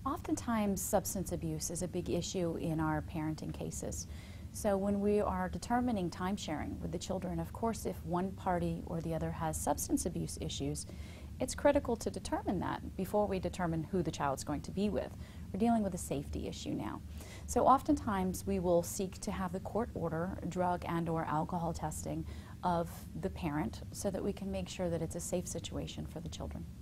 Oftentimes, substance abuse is a big issue in our parenting cases. So when we are determining time sharing with the children, of course, if one party or the other has substance abuse issues, it's critical to determine that before we determine who the child's going to be with. We're dealing with a safety issue now. So oftentimes we will seek to have the court order drug and or alcohol testing of the parent so that we can make sure that it's a safe situation for the children.